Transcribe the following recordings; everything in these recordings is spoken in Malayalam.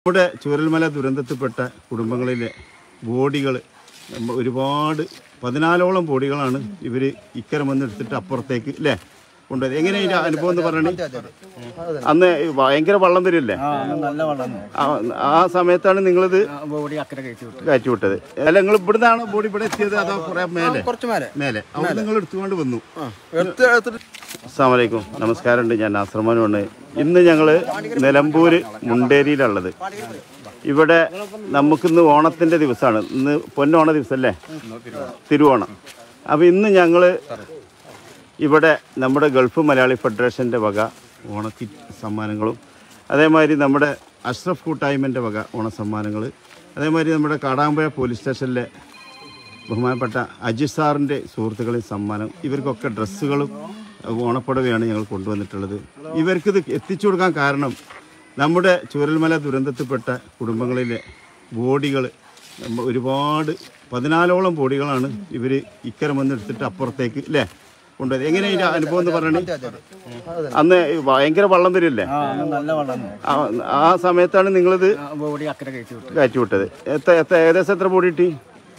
നമ്മുടെ ചൂരൽമല ദുരന്തത്തിൽപ്പെട്ട കുടുംബങ്ങളിലെ ബോഡികൾ ഒരുപാട് 14ഓളം ബോഡികളാണ് ഇവർ ഇക്കരം വന്നെടുത്തിട്ട് അപ്പുറത്തേക്ക് അല്ലേ കൊണ്ടുപോയത്. എങ്ങനെ ഇതിൻ്റെ അനുഭവം എന്ന് പറഞ്ഞാൽ അന്ന് ഭയങ്കര വെള്ളം വരില്ലേ, ആ സമയത്താണ് നിങ്ങളിത് കയറ്റി വിട്ടത്. അല്ല, നിങ്ങൾ ഇവിടുന്നാണ് ബോഡി ഇവിടെ എത്തിയത് അതോ കുറെ മേലെ അവിടെ നിങ്ങൾ എടുത്തുകൊണ്ട് വന്നു? അസ്സലാമു അലൈക്കും, നമസ്കാരമുണ്ട്. ഞാൻ നാസർമാനുമാണ്. ഇന്ന് ഞങ്ങൾ നിലമ്പൂർ മുണ്ടേരിയിലുള്ളത്. ഇവിടെ നമുക്കിന്ന് ഓണത്തിൻ്റെ ദിവസമാണ്. ഇന്ന് പൊന്നോണ ദിവസമല്ലേ, തിരുവോണം. അപ്പോൾ ഇന്ന് ഞങ്ങൾ ഇവിടെ നമ്മുടെ ഗൾഫ് മലയാളി ഫെഡറേഷൻ്റെ വക ഓണക്കിറ്റ് സമ്മാനങ്ങളും, അതേമാതിരി നമ്മുടെ അഷ്റഫ് കൂട്ടായ്മൻ്റെ വക ഓണസമ്മാനങ്ങൾ, അതേമാതിരി നമ്മുടെ കാടാമ്പുഴ പോലീസ് സ്റ്റേഷനിലെ ബഹുമാനപ്പെട്ട അജിത് സാറിൻ്റെ സുഹൃത്തുക്കളെയും സമ്മാനം, ഇവർക്കൊക്കെ ഡ്രസ്സുകളും ഓണപ്പുടവയാണ് ഞങ്ങൾ കൊണ്ടുവന്നിട്ടുള്ളത്. ഇവർക്കിത് എത്തിച്ചു കൊടുക്കാൻ കാരണം നമ്മുടെ ചൂരൽമല ദുരന്തത്തിൽപ്പെട്ട കുടുംബങ്ങളിലെ ബോഡികൾ ഒരുപാട് 14ഓളം ബോഡികളാണ് ഇവർ ഇക്കരം വന്നെടുത്തിട്ട് അപ്പുറത്തേക്ക് അല്ലേ കൊണ്ടുപോയത്. എങ്ങനെ ഇതിൻ്റെ അനുഭവം എന്ന് പറഞ്ഞാൽ അന്ന് ഭയങ്കര വെള്ളം വരില്ലേ, ആ സമയത്താണ് നിങ്ങളിത് കയറ്റി വിട്ടത്. ഏകദേശം എത്ര ബോഡി കിട്ടി?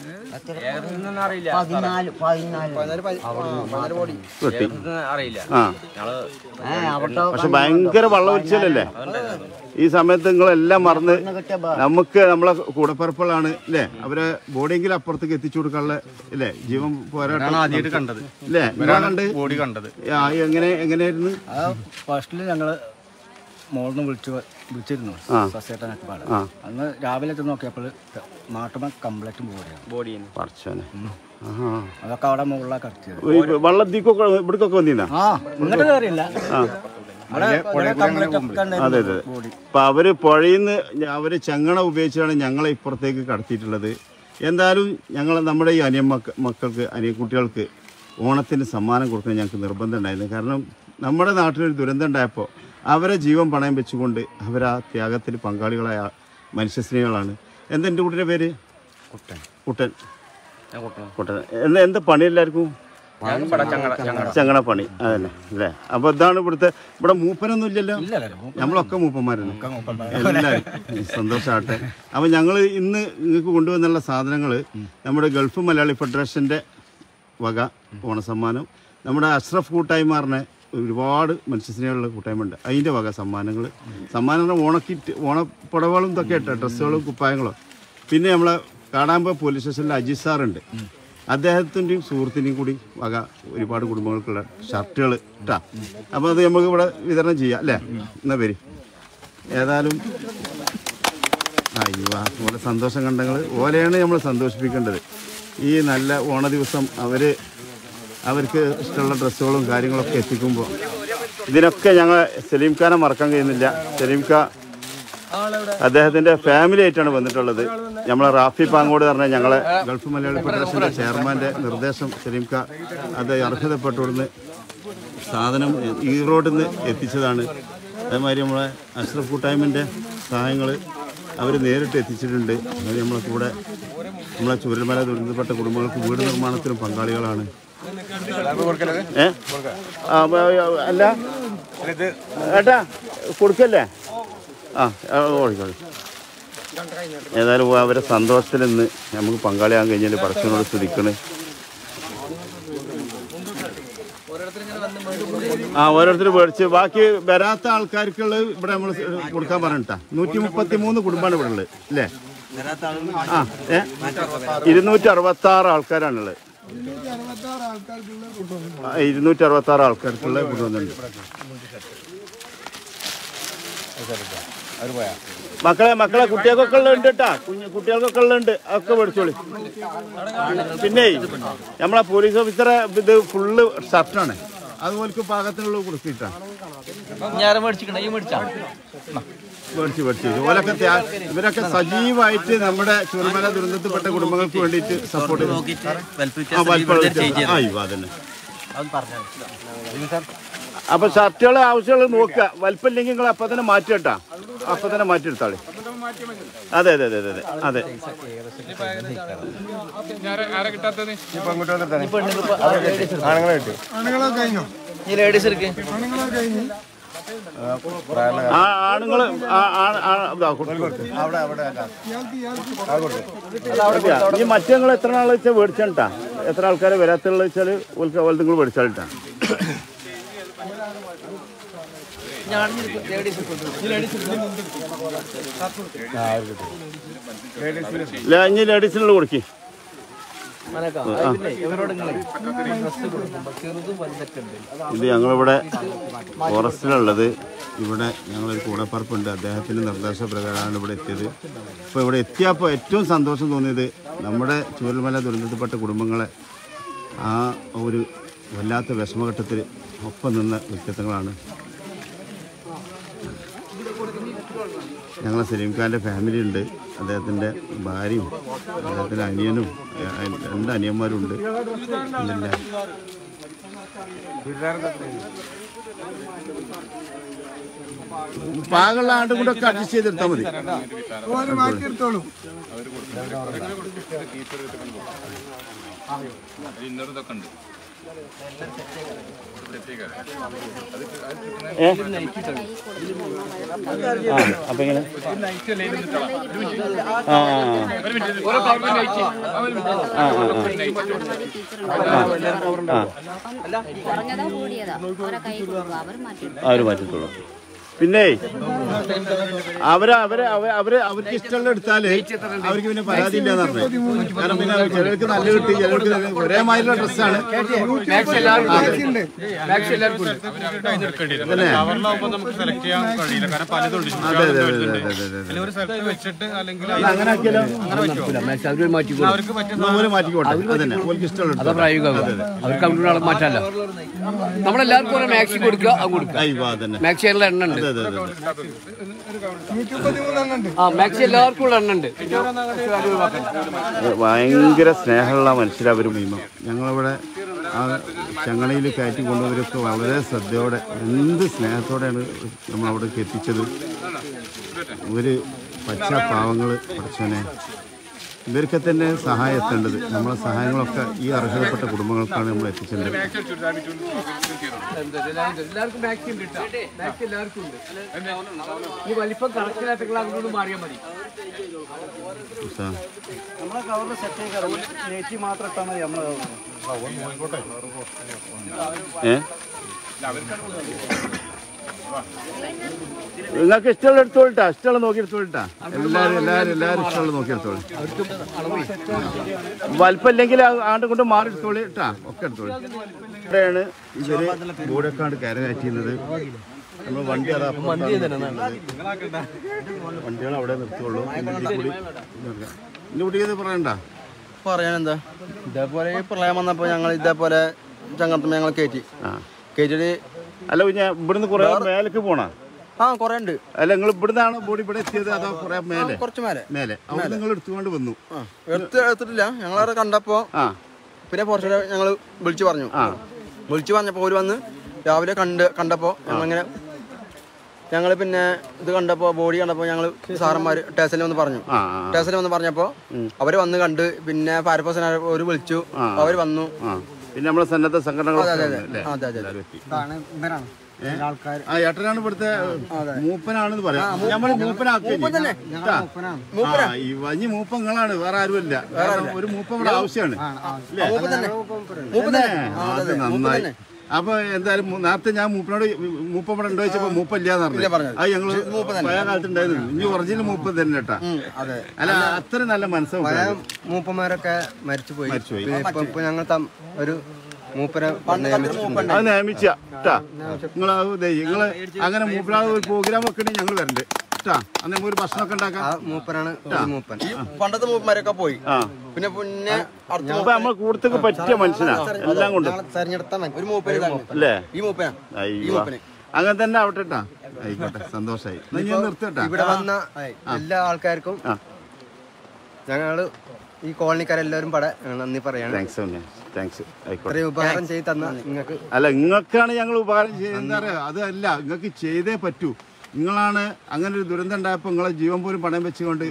പക്ഷെ ഭയങ്കര വെള്ളം ഒലിച്ചല്ലേ. ഈ സമയത്ത് നിങ്ങളെല്ലാം മറന്ന് നമുക്ക് നമ്മളെ കൂടപ്പറപ്പുകളാണ് അല്ലേ, അവരെ ബോഡിയെങ്കിലും അപ്പുറത്തേക്ക് എത്തിച്ചു കൊടുക്കാനുള്ള അല്ലേ ജീവൻ പോരാട്ടം അല്ലേ കണ്ട്. എങ്ങനെയായിരുന്നു ഫസ്റ്റില് ഞങ്ങള് മോളിന്ന് വിളിച്ചിരുന്നു സസ്യേട്ടനൊക്കെ പാട്. അന്ന് രാവിലെ നോക്കിയപ്പോൾ നാട്ടുമ്പോ കംപ്ലീറ്റ് ബോഡിയാണ് പറച്ചോനെ. അതൊക്കെ അവിടെ മുകളിലാണ് കടത്തിയത്. വള്ളത്തിക്കൊക്കെ ഇവിടേക്കൊക്കെ വന്നിരുന്നാ? ഇങ്ങോട്ട് കയറിയില്ല. അതെ അതെ. അപ്പൊ അവര് പുഴയിന്ന് അവര് ചങ്ങണ ഉപയോഗിച്ചാണ് ഞങ്ങളെ ഇപ്പുറത്തേക്ക് കടത്തിയിട്ടുള്ളത്. എന്തായാലും നമ്മുടെ ഈ മക്കൾക്ക് കുട്ടികൾക്ക് ഓണത്തിന് സമ്മാനം കൊടുക്കാൻ ഞങ്ങൾക്ക് നിർബന്ധം ഉണ്ടായിരുന്നു. കാരണം നമ്മുടെ നാട്ടിലൊരു ദുരന്തം ഉണ്ടായപ്പോൾ അവരെ ജീവൻ പണയം വെച്ചുകൊണ്ട് അവരാ ത്യാഗത്തിൽ പങ്കാളികളായ മനുഷ്യസ്നേഹികളാണ്. എന്താ എൻ്റെ കുട്ടിയുടെ പേര്? കുട്ടൻ. എന്താ പണി എല്ലാവർക്കും? ചങ്ങണ പണി. അതന്നെ അല്ലേ. അപ്പോൾ ഇതാണ് ഇവിടെ മൂപ്പനൊന്നും ഇല്ലല്ലോ, നമ്മളൊക്കെ മൂപ്പന്മാരാണ് എല്ലാവരും. സന്തോഷമാകട്ടെ. അപ്പോൾ ഞങ്ങൾ ഇന്ന് നിങ്ങൾക്ക് കൊണ്ടുവന്നുള്ള സാധനങ്ങൾ നമ്മുടെ ഗൾഫ് മലയാളി ഫെഡറേഷൻ്റെ വക ഓണസമ്മാനം, നമ്മുടെ അഷ്റഫ് കൂട്ടായ്മ ഒരുപാട് മനുഷ്യസ്നേഹമുള്ള കൂട്ടായ്മ ഉണ്ട്, അതിൻ്റെ വക സമ്മാനങ്ങൾ ഓണക്കിറ്റ്, ഓണപ്പുടവകളും ഇതൊക്കെ ഇട്ട ഡ്രസ്സുകളും കുപ്പായങ്ങളും. പിന്നെ നമ്മളെ കാടാമ്പുഴ പോലീസ് സ്റ്റേഷനിൽ അജിത് സാറുണ്ട്, അദ്ദേഹത്തിൻ്റെയും സുഹൃത്തിൻ്റെയും കൂടി വക ഒരുപാട് കുടുംബങ്ങൾക്കുള്ള ഷർട്ടുകൾ ഇട്ടാ. അപ്പോൾ അത് നമുക്ക് ഇവിടെ വിതരണം ചെയ്യാം അല്ലേ. എന്നാ പേര് ഏതായാലും ഓലെ സന്തോഷം കണ്ടങ്ങൾ ഓലെയാണ് നമ്മൾ സന്തോഷിപ്പിക്കേണ്ടത്. ഈ നല്ല ഓണ ദിവസം അവർക്ക് ഇഷ്ടമുള്ള ഡ്രസ്സുകളും കാര്യങ്ങളൊക്കെ എത്തിക്കുമ്പോൾ ഇതിനൊക്കെ ഞങ്ങൾ സലീം ഖാനെ മറക്കാൻ കഴിയുന്നില്ല. സലീം ഖാൻ അദ്ദേഹത്തിൻ്റെ ഫാമിലി ആയിട്ടാണ് വന്നിട്ടുള്ളത്. നമ്മളെ റാഫി പാങ്ങോട് പറഞ്ഞ ഞങ്ങളെ ഗൾഫ് മലയാളി ഫെഡറേഷൻ്റെ ചെയർമാൻ്റെ നിർദ്ദേശം സലീം ഖാൻ അത് അർഹതപ്പെട്ടോടുന്ന് സാധനം ഈറോഡിൽ നിന്ന് എത്തിച്ചതാണ്. അതേമാതിരി നമ്മളെ അഷ്റഫ് കൂട്ടായ്മൻ്റെ സഹായങ്ങൾ അവർ നേരിട്ട് എത്തിച്ചിട്ടുണ്ട്. അത് നമ്മളെ കൂടെ നമ്മളെ ചൂരൽമല ദുരന്തപ്പെട്ട കുടുംബങ്ങൾക്ക് വീട് നിർമ്മാണത്തിനും പങ്കാളികളാണ്. അല്ല ഏട്ടാ കൊടുക്കല്ലേ? ഓടിക്കോളി. ഏതായാലും അവരെ സന്തോഷത്തിൽ നിന്ന് നമുക്ക് പങ്കാളിയാകാൻ കഴിഞ്ഞാൽ പടച്ചവനോട് സ്തുതിക്കണേ. ഓരോരുത്തർ മേടിച്ച് ബാക്കി വരാത്ത ആൾക്കാർക്കുള്ള ഇവിടെ നമ്മൾ കൊടുക്കാൻ പറഞ്ഞിട്ടാ. 133 കുടുംബമാണ് ഇവിടെ ഉള്ളത് അല്ലേ. 266 ആൾക്കാരാണുള്ളത്. 266 ആൾക്കാർക്കുള്ള കൊണ്ടുവന്നുണ്ട്. മക്കളെ കുട്ടികൾക്കൊക്കെ ഉള്ളുണ്ട് കേട്ടാ, കുട്ടികൾക്കൊക്കെ ഉള്ളുണ്ട്, അതൊക്കെ മേടിച്ചോളി. പിന്നെ നമ്മളെ പോലീസ് ഓഫീസറെ ഇത് ഫുള്ള് ഷർട്ടാണ്, അതുപോലെ പാകത്തിനുള്ള കൊടുത്തിട്ടാണ് മേടിച്ച് ഓലൊക്കെ ഇവരൊക്കെ സജീവമായിട്ട് നമ്മുടെ ചൂരൽമല ദുരന്തത്തിൽപ്പെട്ട കുടുംബങ്ങൾക്ക് വേണ്ടിയിട്ട് സപ്പോർട്ട് അതന്നെ. അപ്പൊ ഷർട്ടുകൾ ആവശ്യമുള്ളത് നോക്കുക, വലിപ്പമില്ലെങ്കിൽ നിങ്ങൾ അപ്പം തന്നെ മാറ്റി കേട്ടാ, അപ്പം തന്നെ മാറ്റിയെടുത്താളി. അതെ അതെ അതെ അതെ അതെ. ആണുങ്ങൾ ഈ മറ്റങ്ങൾ എത്ര നാൾ വെച്ചാൽ മേടിച്ചാട്ടാ എത്ര ആൾക്കാരെ വരാത്തുള്ള വെച്ചാൽ നിങ്ങൾ മേടിച്ചാട്ടാ ഇനി ലേഡീസിനുള്ള കൊടുക്കി ഇത് ഞങ്ങളിവിടെ ഫോറസ്റ്റിലുള്ളത്. ഇവിടെ ഞങ്ങളൊരു കൂടപ്പറപ്പുണ്ട്, അദ്ദേഹത്തിൻ്റെ നിർദ്ദേശപ്രകാരമാണ് ഇവിടെ എത്തിയത്. അപ്പോൾ ഇവിടെ എത്തിയപ്പോൾ ഏറ്റവും സന്തോഷം തോന്നിയത് നമ്മുടെ ചൂരൽമല ദുരന്തത്തിൽപ്പെട്ട കുടുംബങ്ങളെ ആ ഒരു വല്ലാത്ത വിഷമഘട്ടത്തിൽ ഒപ്പം നിന്ന വ്യക്തിത്വങ്ങളാണ്. ഞങ്ങളെ സലീം ഖാൻ്റെ ഫാമിലി ഉണ്ട്, അദ്ദേഹത്തിൻ്റെ ഭാര്യയും അദ്ദേഹത്തിൻ്റെ അനിയനും 2 അനിയന്മാരുണ്ട്. ഇല്ല പാകമുള്ള ആണ്ടും കൂടെ ഒക്കെ അഡ്ജസ്റ്റ് ചെയ്തെടുത്താൽ മതി. അപ്പൊ എങ്ങനെ അവര് മാറ്റത്തുള്ളൂ. പിന്നെ അവർക്ക് ഇഷ്ടമുള്ള എടുത്താല് അവർക്ക് പിന്നെ പരാതി ഇല്ലാന്ന് പറഞ്ഞു. കാരണം പിന്നെ ചിലർക്ക് നല്ല കിട്ടി, ചിലർക്ക് ഒരേ മാതിരിയുള്ള ഡ്രസ്സാണ്. അങ്ങനെ ആക്കിയാലോ മാറ്റിക്കോട്ടെ. അതന്നെ അവർക്ക് ഇഷ്ടമുള്ള മാറ്റാല്ല. നമ്മളെല്ലാവർക്കും മാക്സി കൊടുക്കുക, മാക്സി എണ്ണ ഉണ്ട്, മാക്സി എല്ലാവർക്കും ഉള്ള എണ്ണ ഉണ്ട്. ഭയങ്കര സ്നേഹമുള്ള മനുഷ്യരവർ മിനിമം. ഞങ്ങളിവിടെ ആ ചങ്ങലയിൽ കയറ്റി കൊണ്ടുവരൊക്കെ വളരെ ശ്രദ്ധയോടെ എന്ത് സ്നേഹത്തോടെയാണ് നമ്മളവിടേക്ക് എത്തിച്ചത്. ഒരു പച്ച പാവങ്ങൾ പഠിച്ചവനെ ഇവർക്ക് തന്നെ സഹായം എത്തേണ്ടത്. നമ്മളെ സഹായങ്ങളൊക്കെ ഈ അർഹതപ്പെട്ട കുടുംബങ്ങൾക്കാണ് നമ്മൾ എത്തിച്ചത്. നിങ്ങൾക്ക് ഇഷ്ടമുള്ള എടുത്തോളിട്ടാ, ഇഷ്ടമുള്ള നോക്കി എടുത്തോളിട്ടാ. എല്ലാരും ഇഷ്ടമുള്ള നോക്കി എടുത്തോളി. വലിപ്പമില്ലെങ്കിൽ ആണ്ട് കൊണ്ട് മാറി എടുത്തോളി ഇട്ടാ, ഒക്കെ എടുത്തോളി. ഇവിടെയാണ് ഇവര് ബോർഡൊക്കെയാണ് കയറുകയറ്റുന്നത്. നമ്മൾ വണ്ടി അതാ വണ്ടികൾ അവിടെ നിർത്തുള്ളൂ. കുട്ടിക്ക് പറയാനെന്താ, ഇതേപോലെ പ്രളയം വന്നപ്പോൾ ഞങ്ങൾ ഇതേപോലെ ചങ്ങത്തുമ്പോ ഞങ്ങൾ കയറ്റിട്ട് അല്ല ഞാൻ ഇവിടുന്ന് കുറെ മേലേക്ക് പോണ കൊറേ ഉണ്ട്. അല്ല നിങ്ങൾ ഇവിടുന്നാണ് ബോഡി ഇവിടെ എത്തിയത് അതോ കുറെ മേലെ? കുറച്ച് മേലെ അവിടെ നിങ്ങൾ എടുത്തുകൊണ്ട് വന്നു? എടുത്തിട്ടില്ല, ഞങ്ങളവിടെ കണ്ടപ്പോ പിന്നെ കുറച്ചുകൂടെ ഞങ്ങൾ വിളിച്ചു പറഞ്ഞപ്പോ ഒരു വന്ന് രാവിലെ കണ്ടപ്പോ ഞങ്ങളിങ്ങനെ ഞങ്ങൾ പിന്നെ ഇത് കണ്ടപ്പോ ബോഡി കണ്ടപ്പോ ഞങ്ങൾ സാറന്മാര് സ്റ്റേഷനിൽ വന്ന് പറഞ്ഞപ്പോ അവര് വന്ന് കണ്ട് പിന്നെ ഫയർഫോഴ്സിനെ ഒരു വിളിച്ചു, അവര് വന്നു. പിന്നെ നമ്മളെ സന്നദ്ധ സംഘടനകൾ ഏട്ടനാണ് ഇവിടുത്തെ മൂപ്പനാണെന്ന് പറയാം. നമ്മൾ മൂപ്പങ്ങളാണ്, വേറെ ആരുമില്ല. ഒരു മൂപ്പം ഇവിടെ ആവശ്യമാണ്. നന്നായി. അപ്പൊ എന്തായാലും നേരത്തെ ഞാൻ മൂപ്പനോട് മൂപ്പം ഇവിടെ ഉണ്ടോ ചോദിച്ചപ്പോ മൂപ്പല്ലാന്ന് പറഞ്ഞു. അത് ഞങ്ങള് പഴയ കാലത്ത് ഉണ്ടായിരുന്നു. ഇനി ഒറിജിനൽ മൂപ്പം തന്നെ കേട്ടാ. അല്ല അത്ര നല്ല മനസ്സിലാവും. മൂപ്പന്മാരൊക്കെ മരിച്ചുപോയി. ഞങ്ങൾ ഒരു മൂപ്പരെ അത് നിയമിച്ച നിങ്ങള് അങ്ങനെ മൂപ്പനാൾ ഒരു പ്രോഗ്രാം ഒക്കെ ഉണ്ടെങ്കിൽ ഞങ്ങൾ വരണ്ട് കേട്ടാ. അന്ന് നമുക്ക് ഒരു ഭക്ഷണമൊക്കെ ഉണ്ടാക്കാം. മൂപ്പനാണ് പണ്ടത്തെ മൂപ്പന്മാരൊക്കെ പോയി. പിന്നെ നമ്മൾ കൂടുതൽ പറ്റിയ മനുഷ്യനാ എല്ലാം കൊണ്ട് ഒരു മൂപ്പര് അല്ലേ ഈ മൂപ്പനാ. അങ്ങനെ തന്നെ ആവട്ടെ. ആയിക്കോട്ടെ, സന്തോഷായി. നിർത്തട്ടാ. ഇവിടെ വന്ന എല്ലാ ആൾക്കാർക്കും ഞങ്ങള് ഈ കോളനിക്കാരെല്ലാവരും നന്ദി പറയാണ്. ഉപകാരം ചെയ്ത് തന്ന നിങ്ങൾക്ക് അല്ല നിങ്ങൾക്കാണ് ഞങ്ങൾ ഉപകാരം ചെയ്യുന്നത്. അതല്ല, നിങ്ങൾക്ക് ചെയ്തേ പറ്റൂ. നിങ്ങളാണ് അങ്ങനെ ഒരു ദുരന്തം ഉണ്ടായപ്പോ നിങ്ങളെ ജീവൻ പോലും പണയം വെച്ചുകൊണ്ട്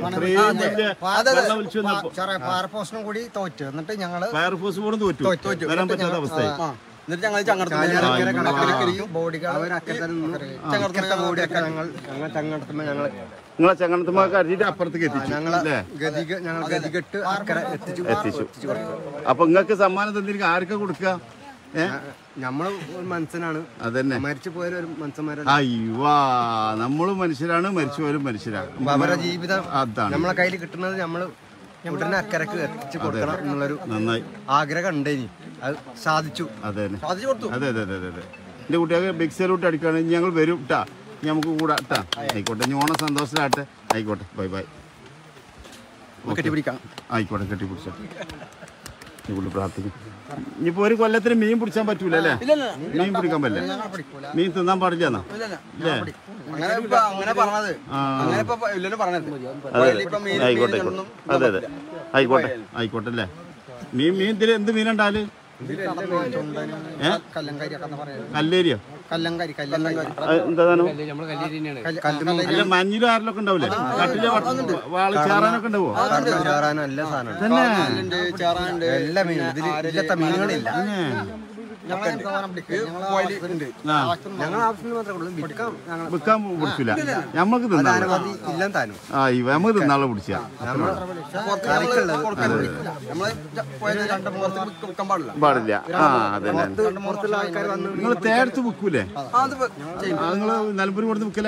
ഫയർഫോഴ്സിനും കൂടി തോറ്റു. എന്നിട്ട് ഞങ്ങള് ഫയർഫോഴ്സ് പോലും തോറ്റു, വരാൻ പറ്റാത്ത അവസ്ഥയായി. എന്നിട്ട് ഞങ്ങൾ ചങ്ങടത്തുമ്പോൾ നിങ്ങളെ ചങ്ങണത്തുമ്മക്ക് അടിച്ചിട്ട് അപ്പുറത്തേക്ക് എത്തിച്ചു. അപ്പൊ നിങ്ങൾക്ക് സമ്മാനം തന്നിരിക്കും ആർക്കാ കൊടുക്കുക? നമ്മള് മനുഷ്യനാണ്, അതന്നെ മരിച്ചു പോയ ഒരു മനുഷ്യന്മാരാണ്. അയ്യോ, നമ്മളും മനുഷ്യരാണ്, മരിച്ചുപോലും മനുഷ്യരാണ്. അവരുടെ ജീവിതം അതാണ് നമ്മളെ കയ്യിൽ കിട്ടുന്നത് നമ്മള് ഉടനെ അക്കരക്ക് എത്തിച്ചു കൊടുക്കണം എന്നുള്ളൊരു നന്നായി ആഗ്രഹം ഉണ്ടേനി. അത് സാധിച്ചു. അതെ സാധിച്ചു കൊടുത്തു. അതെ അതെ അതെ അതെ. എൻ്റെ കുട്ടികൾക്ക് ബിഗ് സലൂട്ട് അടിക്കുകയാണെങ്കിൽ ഞങ്ങൾ വരും കേട്ടാ, നമുക്ക് കൂടാ കേട്ടാ. ആയിക്കോട്ടെ, ഇനി ഓണം സന്തോഷത്തിലാട്ടെ. ആയിക്കോട്ടെ, ബൈ ബൈ. കെട്ടിപ്പിടിക്കാം. ആയിക്കോട്ടെ, കെട്ടിപ്പിടിച്ചോ. ഇവിടെ പ്രാർത്ഥിക്കും. ഇനിയിപ്പോ ഒരു കൊല്ലത്തിന് മീൻ പിടിച്ചാൻ പറ്റൂല അല്ലേ? മീൻ പിടിക്കാൻ പറ്റില്ല, മീൻ തിന്നാൻ പാടില്ല എന്നാ അല്ലേ? ആയിക്കോട്ടെ അതെ അതെ ആയിക്കോട്ടെ ആയിക്കോട്ടെ അല്ലേ. മീൻ ഇതിൽ എന്ത് മീനുണ്ടാല്? കല്ലേരിയോ? എന്താണ് അല്ല മഞ്ഞിലും ആരിലൊക്കെ ഉണ്ടാവില്ലേ? കട്ടിലെ വാള് ചേറാനൊക്കെ ഉണ്ടാവോ? തന്നെ എല്ലാ മീനും ഇതിലത്തെ മീനുകളില്ല. വിൽക്കാൻ പിടിച്ചില്ല, ഞമ്മക്ക് തിന്നാ നമുക്ക് തിന്നാളെ പിടിച്ച പാടില്ല. ആ അതെ, നിങ്ങൾ തേടത്ത് വിൽക്കൂലേ? നിങ്ങള് നിലമ്പൂർ കൊടുത്ത് വിൽക്കല?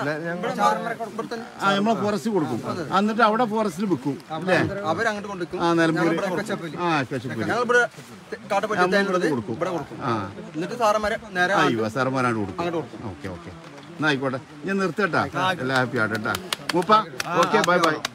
ആ നമ്മളെ ഫോറസ്റ്റ് കൊടുക്കും, എന്നിട്ട് അവിടെ ഫോറസ്റ്റിൽ വിൽക്കും അല്ലേ? അവരങ്ങോട്ട് കൊടുക്കും. ആ നിലമ്പൂർ ആ കശപ്പൂര് കൊടുക്കും. എന്നിട്ട് സാറന്മാരെ നേരെ അയ്യോ സാറന്മാരാണ് കൊടുക്കും. ഓക്കെ ഓക്കെ, എന്നാ ആയിക്കോട്ടെ, ഞാൻ നിർത്തട്ടാ. എല്ലാം ഹാപ്പി ആട്ടെട്ടാ മൂപ്പ. Okay, bye by.